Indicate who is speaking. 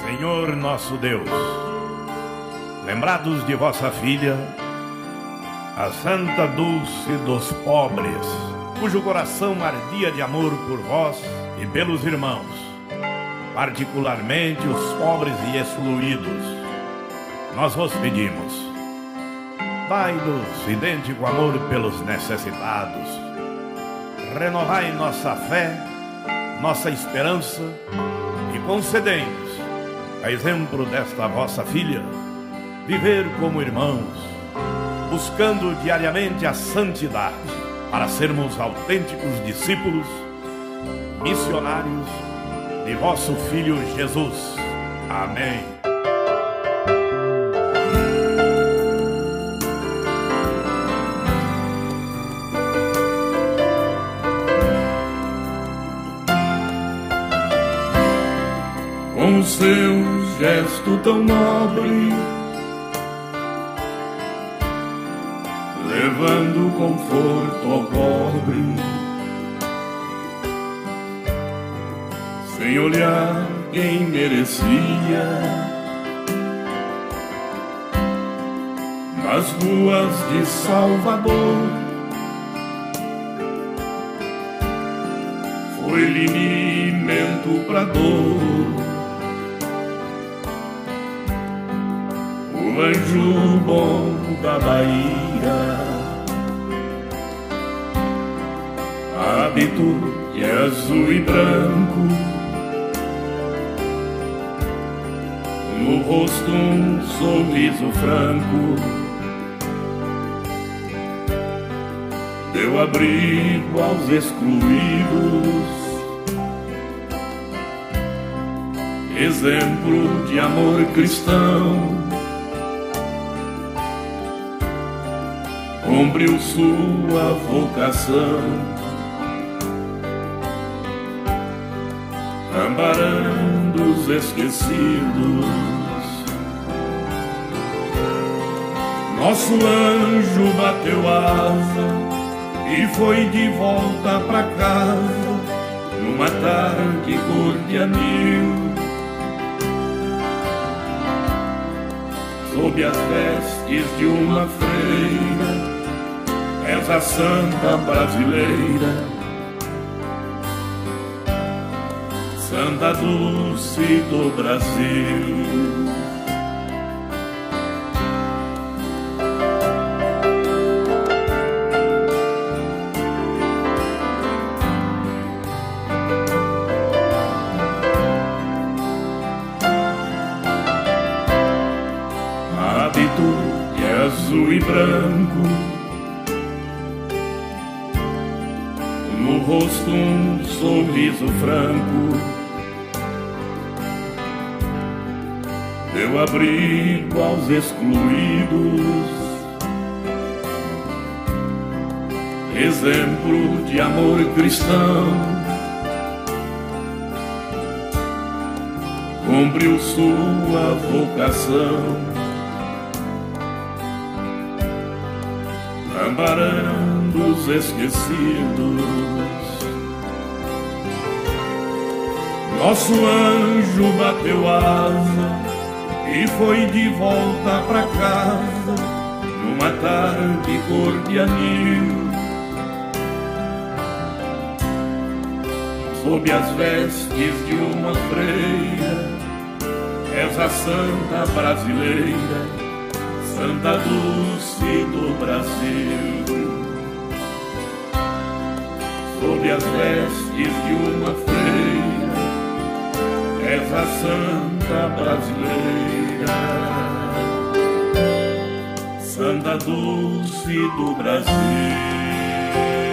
Speaker 1: Senhor nosso Deus, lembrados de vossa filha, a Santa Dulce dos Pobres, cujo coração ardia de amor por vós e pelos irmãos, particularmente os pobres e excluídos, nós vos pedimos, dai-nos idêntico amor pelos necessitados, renovai nossa fé, nossa esperança e concedei-nos, a exemplo desta vossa filha, viver como irmãos, buscando diariamente a santidade, para sermos autênticos discípulos, missionários de vosso Filho Jesus. Amém.
Speaker 2: Com o seu gesto tão nobre, levando conforto ao pobre, sem olhar quem merecia, nas ruas de Salvador, foi linimento pra dor. O anjo bom da Bahia, hábito de azul e branco, no rosto um sorriso franco, deu abrigo aos excluídos, exemplo de amor cristão. Cumpriu sua vocação, amparando os esquecidos. Nosso anjo bateu asa e foi de volta pra casa, numa tarde cor de anil, sob as vestes de uma freira. És a santa brasileira, Santa Dulce do Brasil. Hábito de azul e branco, no rosto um sorriso franco, deu abrigo aos excluídos, exemplo de amor cristão. Cumpriu sua vocação, amparando os esquecidos. Nosso anjo bateu asa e foi de volta pra casa, numa tarde cor de anil, sob as vestes de uma freira. És a santa brasileira, Santa Dulce do Brasil. Sob as vestes de uma freira, és a santa brasileira, Santa Dulce do Brasil.